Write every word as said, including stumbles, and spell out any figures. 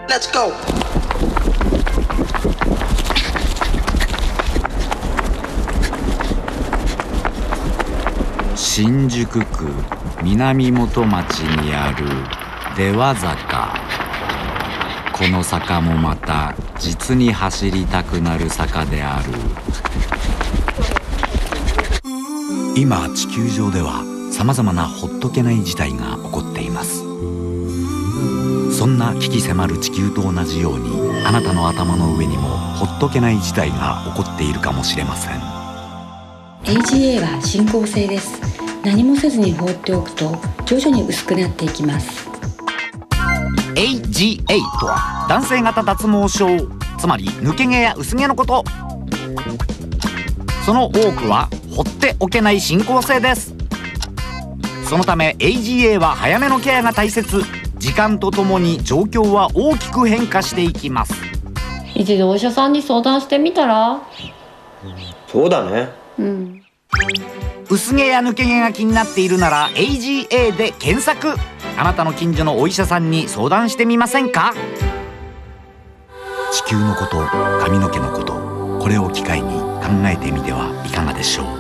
Let's go! 新宿区南本町にある出羽坂。この坂もまた実に走りたくなる坂である。今地球上ではさまざまなほっとけない事態が起こっています。そんな危機迫る地球と同じように、あなたの頭の上にもほっとけない事態が起こっているかもしれません。 エージーエー は進行性です。何もせずに放っておくと徐々に薄くなっていきます。 エージーエー とは男性型脱毛症、つまり抜け毛や薄毛のこと。その多くは放っておけない進行性です。そのため エージーエー は早めのケアが大切。時間とともに状況は大きく変化していきます。 一度お医者さんに相談してみたら。 そうだね。 うん。 薄毛や抜け毛が気になっているなら エージーエー で検索。あなたの近所のお医者さんに相談してみませんか？地球のこと、髪の毛のこと、これを機会に考えてみてはいかがでしょう。